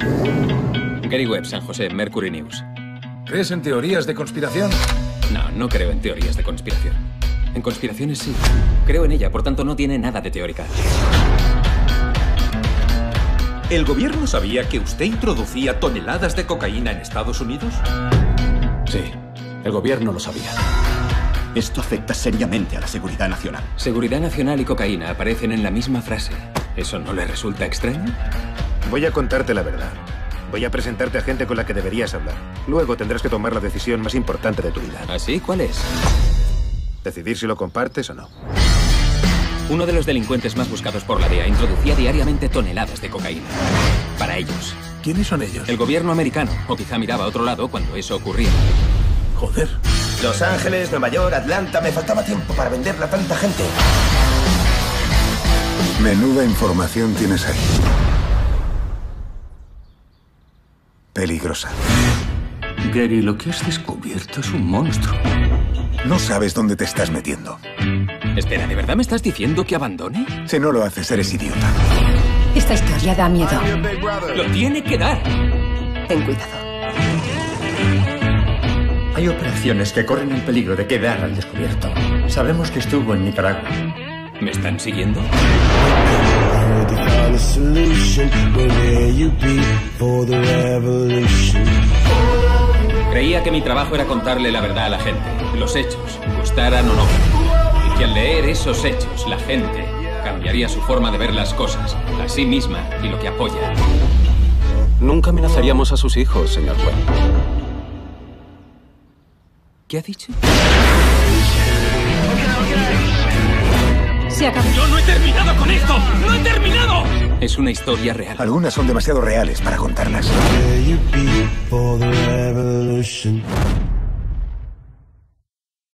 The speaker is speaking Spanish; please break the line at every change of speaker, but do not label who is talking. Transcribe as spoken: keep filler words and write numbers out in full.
Gary Webb, San José, Mercury News.
¿Crees en teorías de conspiración?
No, no creo en teorías de conspiración. En conspiraciones sí. Creo en ella, por tanto no tiene nada de teórica.
¿El gobierno sabía que usted introducía toneladas de cocaína en Estados Unidos?
Sí, el gobierno lo sabía.
Esto afecta seriamente a la seguridad nacional.
Seguridad nacional y cocaína aparecen en la misma frase. ¿Eso no le resulta extraño?
Voy a contarte la verdad. Voy a presentarte a gente con la que deberías hablar. Luego tendrás que tomar la decisión más importante de tu vida.
¿Así? ¿Cuál es?
Decidir si lo compartes o no.
Uno de los delincuentes más buscados por la D E A introducía diariamente toneladas de cocaína. Para ellos.
¿Quiénes son ellos?
El gobierno americano. O quizá miraba a otro lado cuando eso ocurría.
Joder.
Los Ángeles, Nueva York, Atlanta... Me faltaba tiempo para venderla a tanta gente.
Menuda información tienes ahí. Peligrosa.
Gary, lo que has descubierto es un monstruo.
No sabes dónde te estás metiendo.
Espera, ¿de verdad me estás diciendo que abandone?
Si no lo haces, eres idiota.
Esta historia da miedo.
¡Lo tiene que dar!
Ten cuidado.
Hay operaciones que corren el peligro de quedar al descubierto. Sabemos que estuvo en Nicaragua.
¿Me están siguiendo? Creía que mi trabajo era contarle la verdad a la gente, los hechos, gustaran o no. Y que al leer esos hechos, la gente cambiaría su forma de ver las cosas, a sí misma y lo que apoya.
Nunca amenazaríamos a sus hijos, señor Webb.
¿Qué ha dicho?
Se acabó.
¡Yo no he terminado con esto! ¡No he terminado! Es una historia real.
Algunas son demasiado reales para contarlas.